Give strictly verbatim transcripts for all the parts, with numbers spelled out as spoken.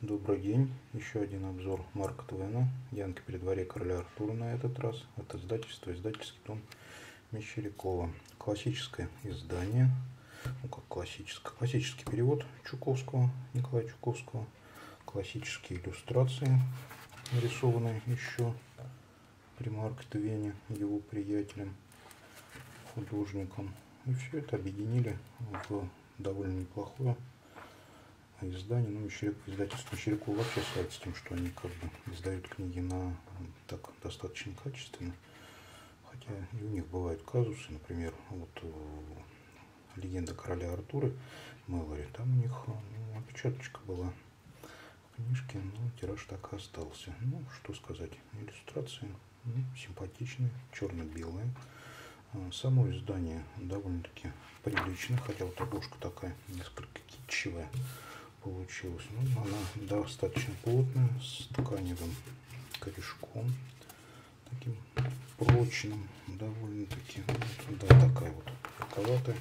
Добрый день. Еще один обзор Марка Твена. Янки при дворе короля Артура на этот раз. От издательства издательский дом Мещерякова. Классическое издание. Ну как классическое. Классический перевод Чуковского, Николая Чуковского. Классические иллюстрации, нарисованные еще при Марке Твене, его приятелем, художником. И все это объединили в довольно неплохое издание. Ну, издательство Мещерякова вообще славится тем, что они как бы издают книги на так достаточно качественно. Хотя и у них бывают казусы, например, вот «Легенда короля Артура» Мэлори, там у них ну, опечаточка была в книжке, но тираж так и остался. Ну, что сказать, иллюстрации ну, симпатичные, черно-белые. Само издание довольно-таки приличное, хотя вот обложка такая несколько китчевая получилась. Ну, она достаточно плотная, с тканевым корешком, таким прочным, довольно-таки, да, такая вот легковатая.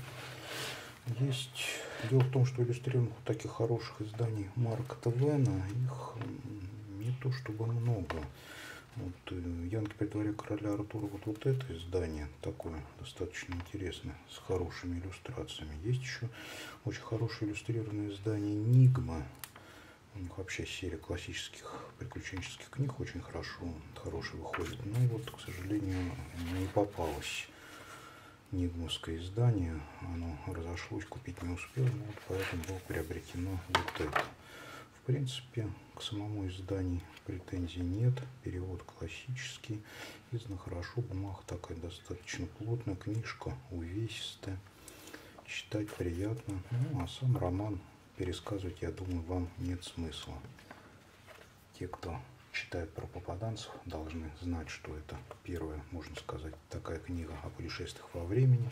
Есть, дело в том, что иллюстрированных вот таких хороших изданий Марка Твена, их не то чтобы много. Вот, Янки при дворе короля Артура, вот, вот это издание такое достаточно интересное, с хорошими иллюстрациями. Есть еще очень хорошее иллюстрированное издание Нигма. У них вообще серия классических приключенческих книг очень хорошо, хорошая выходит. Но вот, к сожалению, не попалось нигмовское издание. Оно разошлось, купить не успел, вот поэтому было приобретено вот это. В принципе, к самому изданию претензий нет. Перевод классический, издано хорошо, бумага такая достаточно плотная, книжка увесистая, читать приятно. Ну, а сам роман пересказывать, я думаю, вам нет смысла. Те, кто читает про попаданцев, должны знать, что это первая, можно сказать, такая книга о путешествиях во времени,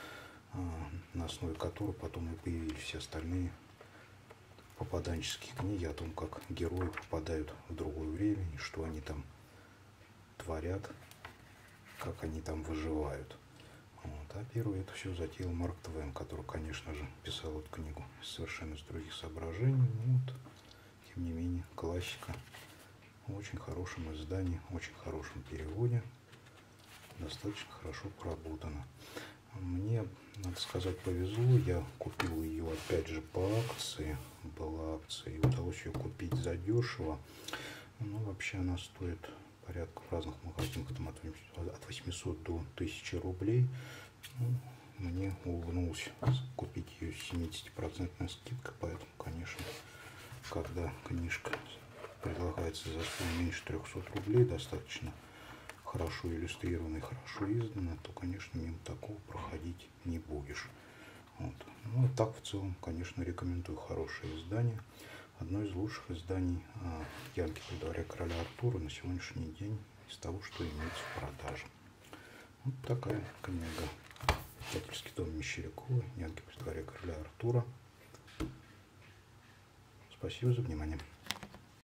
на основе которой потом и появились все остальные попаданческие книги о том, как герои попадают в другое время, и что они там творят, как они там выживают. Вот. А первый это все затеял Марк Твен, который, конечно же, писал эту книгу совершенно с других соображений. Ну, вот, тем не менее, классика в очень хорошем издании, очень хорошем переводе, достаточно хорошо проработана. Мне, надо сказать, повезло, я купил ее опять же по акции, была акция, и удалось ее купить задешево. Ну, вообще она стоит порядка в разных магазинах там, от восьмисот до тысячи рублей. Ну, мне улыбнулось купить ее с семидесятипроцентной скидкой, поэтому, конечно, когда книжка предлагается за сумму меньше трехсот рублей, достаточно хорошо иллюстрированно, хорошо издано, то, конечно, мимо такого проходить не будешь. Вот. Ну, а так, в целом, конечно, рекомендую хорошее издание. Одно из лучших изданий а, Янки при дворе короля Артура на сегодняшний день из того, что имеется в продаже. Вот такая книга. Издательский дом Мещерякова, Янки при дворе короля Артура. Спасибо за внимание.